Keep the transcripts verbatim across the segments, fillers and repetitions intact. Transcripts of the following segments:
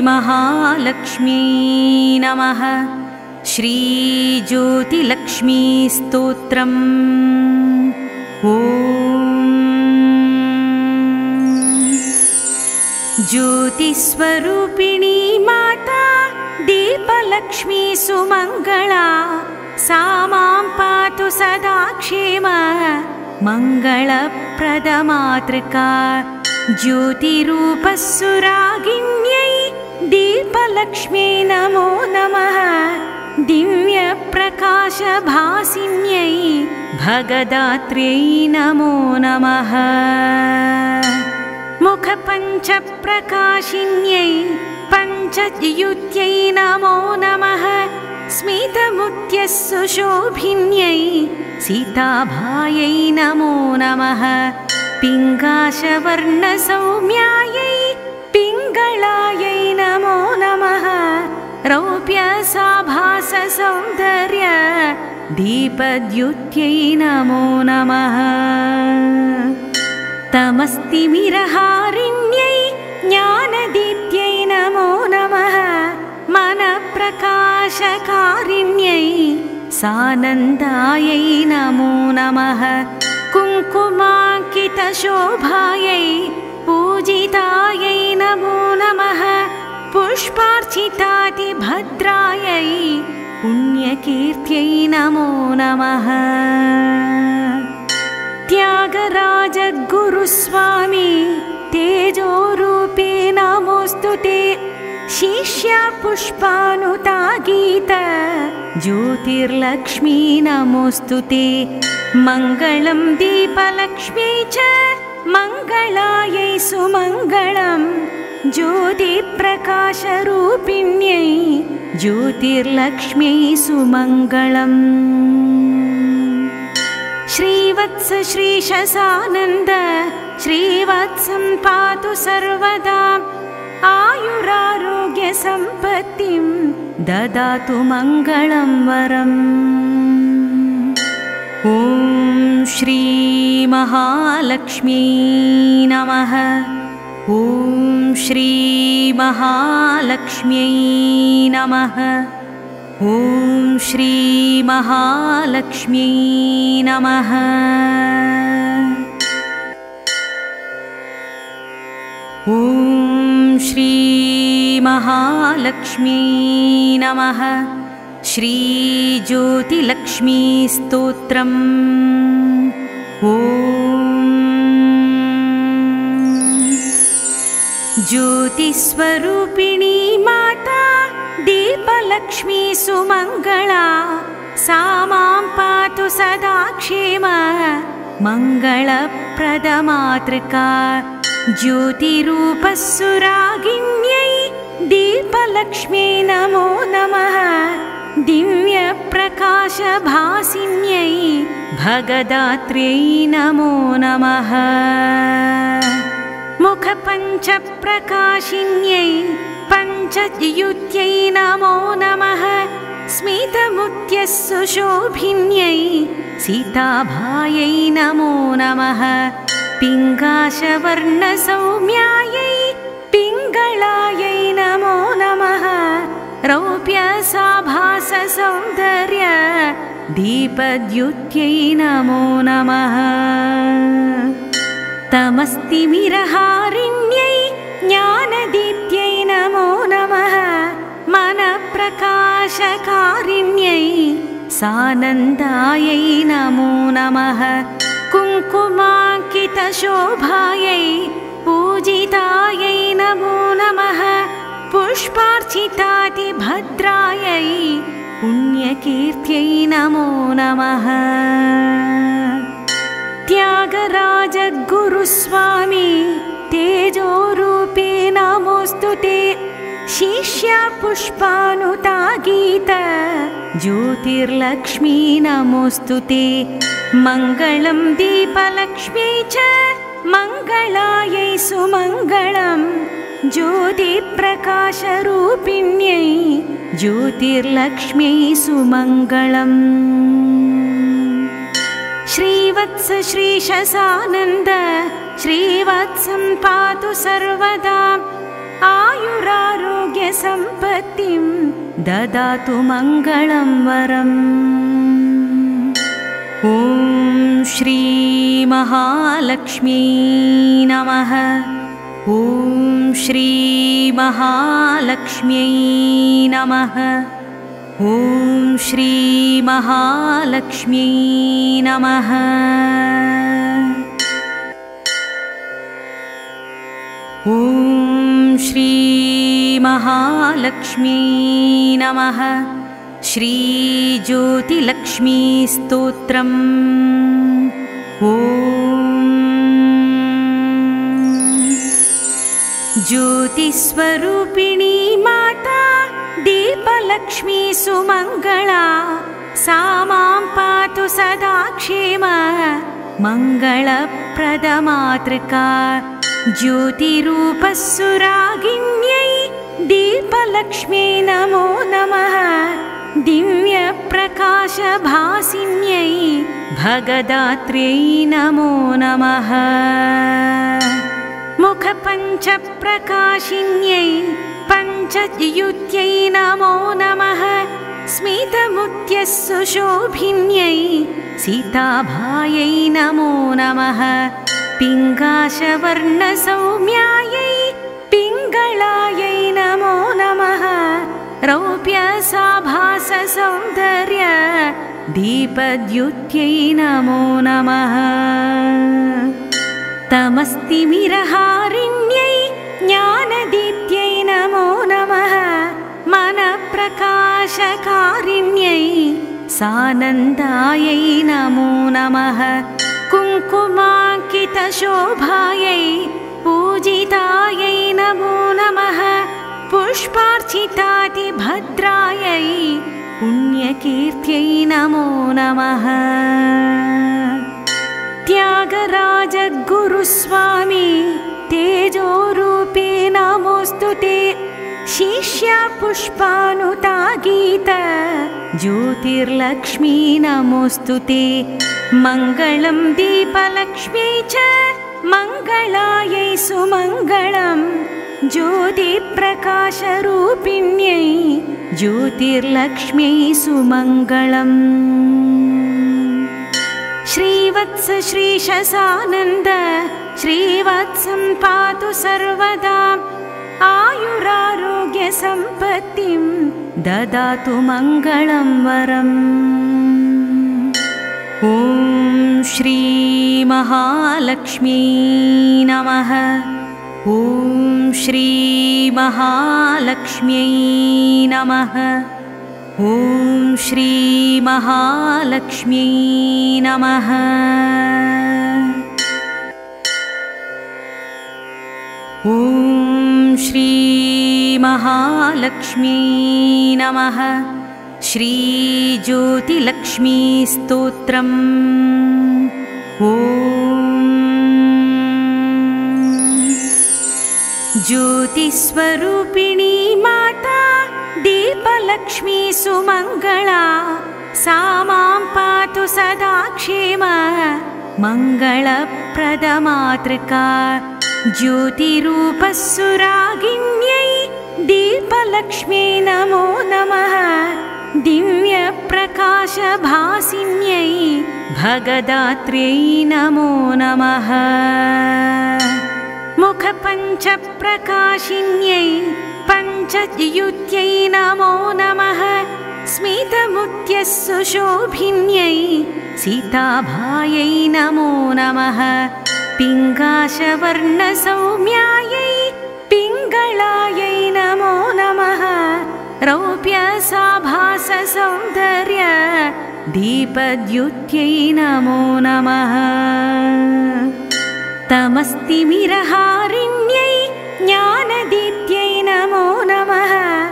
श्रीमहालक्ष्म्यै नमः। श्रीज्योतिलक्ष्मी स्तोत्रम्। ॐ ज्योतिस्वरूपिणी माता दीपलक्ष्मी सुमङ्गला, सा मां पातु सदा क्षेम मङ्गलप्रदमातृका। ज्योतिरूपस्सुरागिन्यै दीपलक्ष्म्यै नमो नमः। दिव्यप्रकाशभासिन्यै भगदात्र्यै नमो नमः। मुखपञ्चप्रकाशिन्यै पञ्चयुत्यै नमो नमः। स्मितमुत्यसुशोभिन्यै सीताभायै नमो नमः। पिङ्गाशवर्णसौम्यायै पिङ्गलायै नमो नमः। रौप्यसाभाससौन्दर्य दीपद्युत्यै नमो नमः। तमस्तिमिरहारिण्यै ज्ञानदीप्त्यै नमो नमः। मनप्रकाशकारिण्यै सानन्दायै नमो नमः। कुङ्कुमाङ्कितशोभायै पूजितायै नमो नमः। पुष्पार्चितातिभद्रायै पुण्यकीर्त्यै नमो नमः। त्यागराजगुरुस्वामी तेजोरूपे नमोऽस्तु ते। शिष्या पुष्पानुता गीत ज्योतिर्लक्ष्मी नमोऽस्तु ते। मङ्गलं दीपलक्ष्मी च मङ्गलायै सुमङ्गलं। ज्योतिप्रकाशरूपिण्यै ज्योतिर्लक्ष्म्यै सुमङ्गलम्। श्रीवत्स श्रीशसानन्द श्रीवत्सं पातु सर्वदा। आयुरारोग्यसम्पत्तिं ददातु मङ्गलं वरम्। ॐ श्रीमहालक्ष्म्यै नमः। ॐ श्रीमहालक्ष्म्यै नमः। ॐ श्रीमहालक्ष्म्यै नमः। ॐ श्रीमहालक्ष्म्यै नमः। श्रीज्योतिलक्ष्मी स्तोत्रम्। ॐ ज्योतिस्वरूपिणी माता दीपलक्ष्मी सुमङ्गला, सा मां पातु सदा क्षेम मङ्गलप्रदमातृका। ज्योतिरूपस्सुरागिन्यै दीपलक्ष्म्यै नमो नमः। दिव्यप्रकाशभासिन्यै भगदात्र्यै नमो नमः। मुखपञ्चप्रकाशिन्यै पञ्चयुत्यै नमो नमः। स्मितमुत्यसुशोभिन्यै सीताभायै नमो नमः। पिङ्गाशवर्णसौम्यायै पिङ्गलायै नमो नमः। रौप्यसाभाससौन्दर्य दीपद्युत्यै नमो नमः। तमस्तिमिरहारिण्यै ज्ञानदीप्त्यै नमो नमः। मनप्रकाशकारिण्यै सानन्दायै नमो नमः। कुङ्कुमाङ्कितशोभायै पूजितायै नमो नमः। पुष्पार्चितातिभद्रायै पुण्यकीर्त्यै नमो नमः। त्यागराजगुरुस्वामी तेजोरूपे नमोऽस्तु ते। शिष्या पुष्पानुता गीत ज्योतिर्लक्ष्मी नमोऽस्तु ते। मङ्गलं दीपलक्ष्म्यै च मङ्गलायै सुमङ्गलं। ज्योतिप्रकाशरूपिण्यै ज्योतिर्लक्ष्म्यै सुमङ्गलम्। श्रीवत्स श्रीशसानन्द श्रीवत्सं पातु सर्वदा। आयुरारोग्य आयुरारोग्यसम्पत्तिं ददातु मङ्गलं वरम्। ॐ श्री महालक्ष्मी नमः। ॐ श्री महालक्ष्म्यै नमः। ॐ श्री महालक्ष्म्यै नमः। ॐ श्री महालक्ष्म्यै नमः। श्री ज्योतिलक्ष्मी स्तोत्रम्। ॐ ज्योतिस्वरूपिणी माता दीपलक्ष्मी सुमङ्गला सा मां पातु सदा क्षेम मङ्गलप्रदमातृका ज्योतिरूपस्सुरागिन्यै दीपलक्ष्म्यै नमो नमः। दिव्यप्रकाशभासिन्यै भगदात्र्यै नमो नमः। मुखपञ्चप्रकाशिन्यै पञ्चयुत्यै नमो नमः। स्मितमुत्यसुशोभिन्यै सीताभायै नमो नमः। पिङ्गाशवर्णसौम्यायै पिङ्गलायै नमो नमः। रौप्यसाभाससौन्दर्य दीपद्युत्यै नमो नमः। तमस्तिमिरहारिण्यै ज्ञानदीप्त्यै नमो नमः। मनप्रकाशकारिण्यै सानन्दायै नमो नमः। कुङ्कुमाङ्कितशोभायै पूजितायै नमो नमः। पुष्पार्चितातिभद्रायै पुण्यकीर्त्यै नमो नमः। त्यागराजगुरुस्वामी तेजोरूपे नमोऽस्तु ते। शिष्या पुष्पानुता गीत ज्योतिर्लक्ष्मी नमोऽस्तु ते। मङ्गलं दीपलक्ष्मी च मङ्गलायै सुमङ्गलं ज्योतिप्रकाशरूपिण्यै ज्योतिर्लक्ष्म्यै सुमङ्गलम्। श्रीवत्स श्रीशसानन्द श्रीवत्सं पातु सर्वदा आयुरारोग्यसम्पत्तिं ददातु मङ्गलं वरम्। ॐ श्री महालक्ष्मी नमः। ॐ श्री महालक्ष्म्यै नमः। ॐ श्री महालक्ष्म्यै नमः। ॐ श्री महालक्ष्म्यै नमः। श्री ज्योतिलक्ष्मी स्तोत्रम्। ॐ ज्योतिस्वरूपिणी माता दीपलक्ष्मी सुमङ्गला सा मां पातु सदा क्षेम मङ्गलप्रदमातृका ज्योतिरूपस्सुरागिन्यै दीपलक्ष्म्यै नमो नमः। दिव्यप्रकाशभासिन्यै भगदात्र्यै नमो नमः। मुखपञ्चप्रकाशिन्यै पञ्चयुत्यै नमो नमः। स्मितमुत्यसुशोभिन्यै सीताभायै नमो नमः। पिङ्गाशवर्णसौम्यायै पिङ्गलायै नमो नमः। रौप्यसाभाससौन्दर्य दीपद्युत्यै नमो नमः। तमस्तिमिरहारिण्यै ज्ञानदीप्त्यै नमो नमः।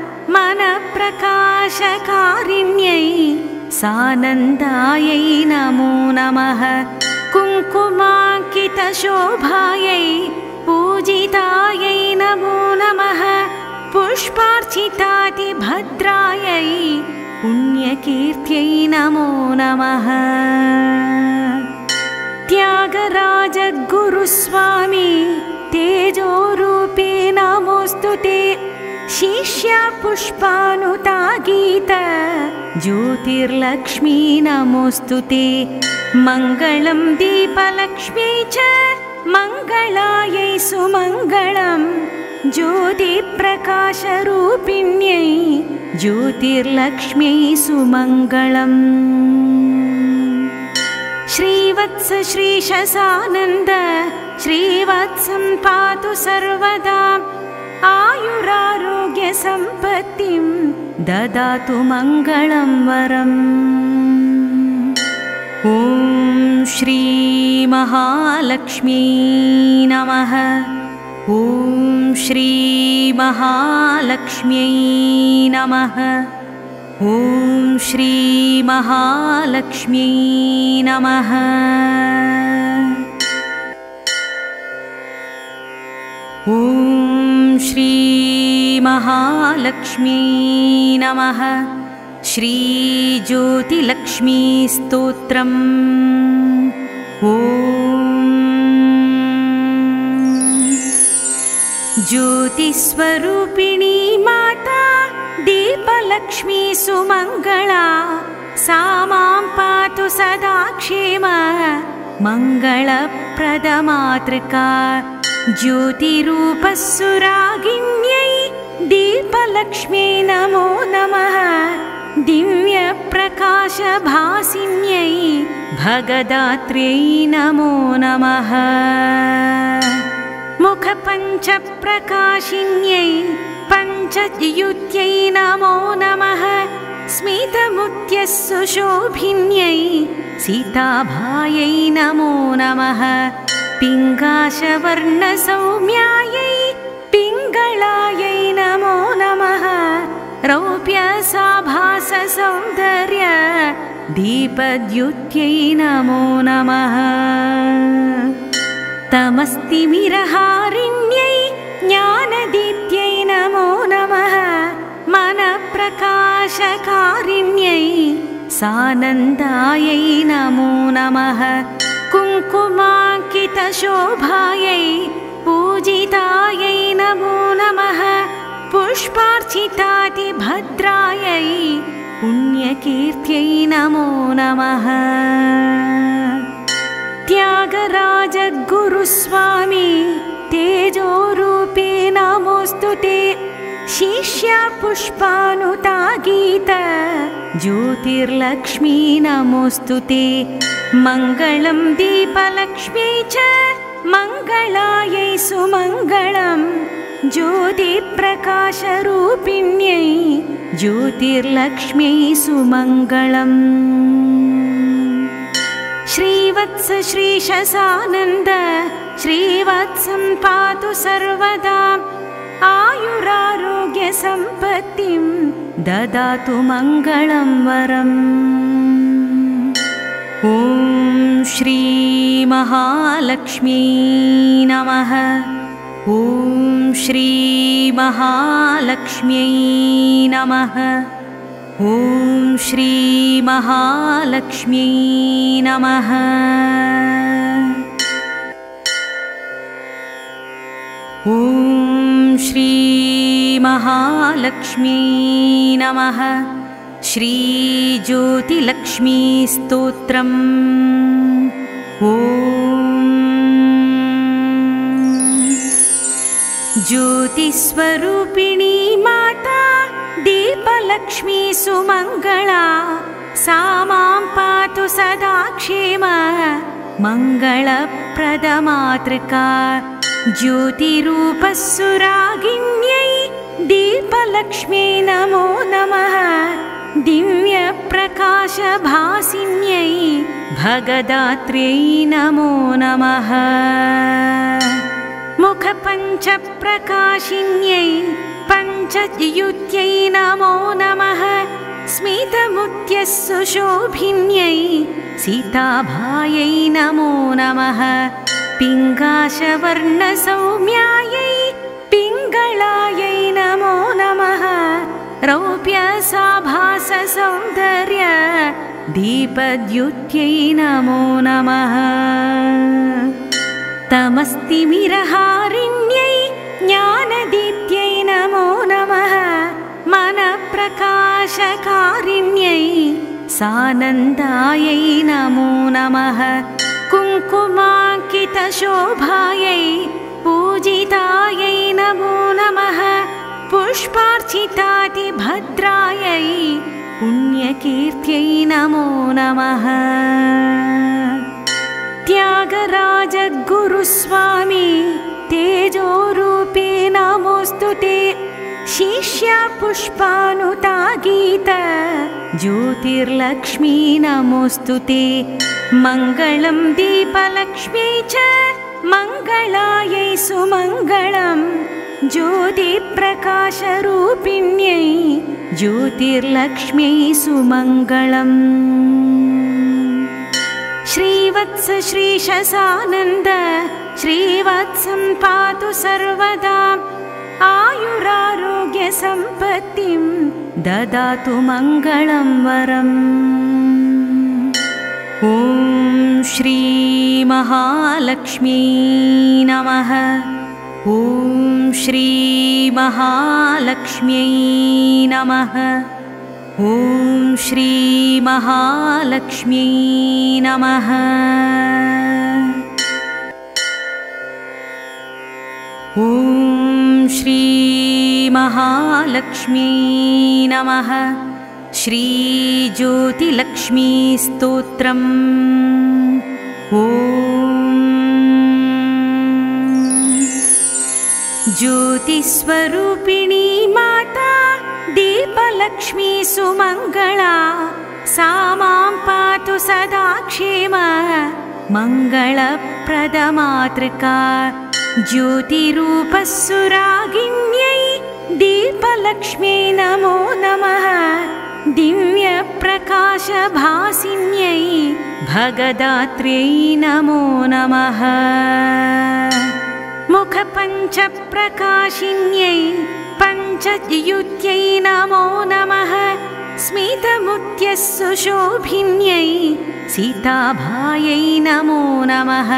मनप्रकाशकारिण्यै सानन्दायै नमो नमः। कुङ्कुमाङ्कितशोभायै पूजितायै नमो नमः। पुष्पार्चितातिभद्रायै पुण्यकीर्त्यै नमो नमः। त्यागराजगुरुस्वामी तेजोरूपे नमोऽस्तु ते। शिष्या पुष्पानुता गीत ज्योतिर्लक्ष्मी नमोऽस्तुते मङ्गलं दीपलक्ष्मी च मङ्गलायै सुमङ्गलं ज्योतिप्रकाशरूपिण्यै ज्योतिर्लक्ष्म्यै सुमङ्गलम् श्रीवत्स श्रीशसानन्द श्रीवत्सं पातु सर्वदा आयुरारोग्यसम्पत्तिं ददातु मङ्गलं वरम् ॐ श्री महालक्ष्मी नमः ॐ श्री महालक्ष्म्यै नमः ॐ श्री महालक्ष्म्यै नमः ॐ श्री महालक्ष्म्यै नमः श्री ज्योतिलक्ष्मी स्तोत्रम् ॐ ज्योतिस्वरूपिणी माता दीपलक्ष्मी सुमङ्गला सा मां पातु सदा क्षेम मङ्गलप्रदमातृका ज्योतिरूपस्सुरागिन्यै दीपलक्ष्म्यै नमो नमः दिव्यप्रकाशभासिन्यै भगदात्र्यै नमो नमः मुखपञ्चप्रकाशिन्यै पञ्चयुत्यै नमो नमः स्मितमुत्यसुशोभिन्यै सीताभायै नमो नमः पिङ्गाशवर्णसौम्यायै पिङ्गलायै नमो नमः रौप्यसाभाससौन्दर्य दीपद्युत्यै नमो नमः तमस्तिमिरहारिण्यै ज्ञानदीप्त्यै नमो नमः मनप्रकाशकारिण्यै सानन्दायै नमो नमः कुङ्कुमाङ्कितशोभायै पूजितायै नमो नमः पुष्पार्चितातिभद्रायै पुण्यकीर्त्यै नमो नमः त्यागराजगुरुस्वामी तेजोरूपे नमोऽस्तुते शिष्या पुष्पानुता गीत ज्योतिर्लक्ष्मी नमोऽस्तुते मङ्गलं दीपलक्ष्मी च मङ्गलायै सुमङ्गलं ज्योतिप्रकाशरूपिण्यै ज्योतिर्लक्ष्म्यै सुमङ्गलम् श्रीवत्स श्रीशसानन्द श्रीवत्सं पातु सर्वदा आयुरारोग्यसम्पत्तिं ददातु मङ्गलं वरम् ॐ श्री महालक्ष्मी नमः ॐ श्री महालक्ष्म्यै नमः ॐ श्री महालक्ष्म्यै नमः ॐ श्री महालक्ष्म्यै नमः श्री ज्योतिलक्ष्मी स्तोत्रम् ॐ ज्योतिस्वरूपिणी माता दीपलक्ष्मी सुमङ्गला सा मां पातु सदा क्षेम मङ्गलप्रदमातृका ज्योतिरूपस्सुरागिन्यै दीपलक्ष्म्यै नमो नमः दिव्यप्रकाशभासिन्यै भगदात्र्यै नमो नमः मुखपञ्चप्रकाशिन्यै पञ्चयुत्यै नमो नमः स्मितमुत्यसुशोभिन्यै सीताभायै नमो नमः पिङ्गाशवर्णसौम्यायै पिङ्गलायै नमो नमः रौप्यसाभाससौन्दर्य दीपद्युत्यै नमो नमः तमस्तिमिरहारिण्यै ज्ञानदीप्त्यै नमो नमः प्रकाशकारिण्यै सानन्दायै नमो नमः कुङ्कुमाङ्कितशोभायै पूजितायै नमो नमः पुष्पार्चितातिभद्रायै पुण्यकीर्त्यै नमो नमः त्यागराजगुरुस्वामी तेजोरूपे नमोऽस्तु ते शिष्या पुष्पानुता गीत ज्योतिर्लक्ष्मी नमोऽस्तु ते मङ्गलं दीपलक्ष्मी च मङ्गलायै सुमङ्गलं ज्योतिप्रकाशरूपिण्यै ज्योतिर्लक्ष्म्यै सुमङ्गलम् श्रीवत्स श्रीशसानन्द श्रीवत्सं पातु सर्वदा आयुरारोग्यसम्पत्तिं ददातु मङ्गलं वरम् ॐ श्री महालक्ष्मी नमः ॐ श्री महालक्ष्म्यै नमः ॐ श्री महालक्ष्म्यै नमः ॐ श्री महालक्ष्म्यै नमः श्री ज्योतिलक्ष्मी स्तोत्रम् ॐ ज्योतिस्वरूपिणी माता दीपलक्ष्मी सुमङ्गला सा मां पातु सदा क्षेम मङ्गलप्रदमातृका ज्योतिरूपस्सुरागिन्यै दीपलक्ष्म्यै नमो नमः दिव्यप्रकाशभासिन्यै भगदात्र्यै नमो नमः मुखपञ्चप्रकाशिन्यै पञ्चद्युत्यै नमो नमः स्मितमुत्यस्सुशोभिन्यै सीताभायै नमो नमः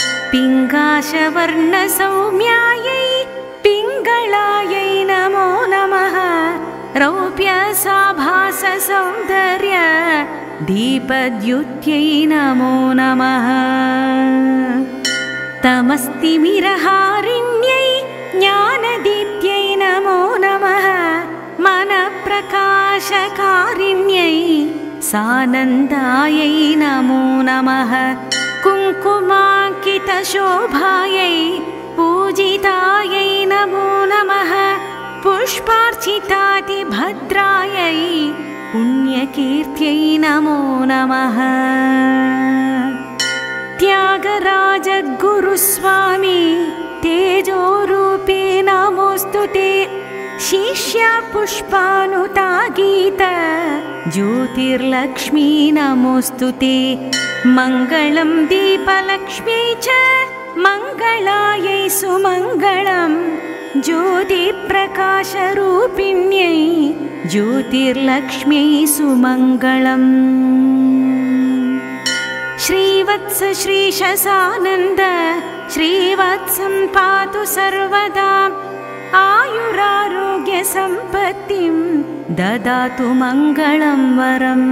पिङ्गाशवर्णसौम्यायै पिङ्गलायै नमो नमः रौप्यसाभाससौन्दर्य दीपद्युत्यै नमो नमः तमस्तिमिरहारिण्यै ज्ञानदीप्त्यै नमो नमः मनप्रकाशकारिण्यै सानन्दायै नमो नमः कुङ्कुमाङ्कितशोभायै पूजितायै नमो नमः पुष्पार्चितातिभद्रायै पुण्यकीर्त्यै नमो नमः त्यागराजगुरुस्वामी तेजोरूपे नमोऽस्तु ते शिष्या पुष्पानुता गीत ज्योतिर्लक्ष्मी नमोऽस्तु ते मङ्गलं दीपलक्ष्मी च मङ्गलायै सुमङ्गलं ज्योतिप्रकाशरूपिण्यै ज्योतिर्लक्ष्म्यै सुमङ्गलम् श्रीवत्स श्रीशसानन्द श्रीवत्सं पातु सर्वदा आयुरारोग्यसम्पत्तिं ददातु मङ्गलं वरम्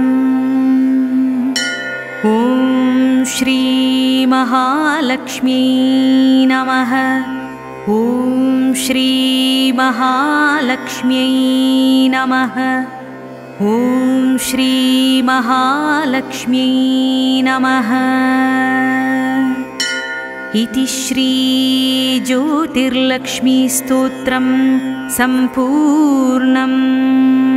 ॐ श्री महालक्ष्मी नमः ॐ श्री महालक्ष्म्यै नमः ॐ श्री महालक्ष्म्यै नमः इति श्री ज्योतिर्लक्ष्मी स्तोत्रं सम्पूर्णम्।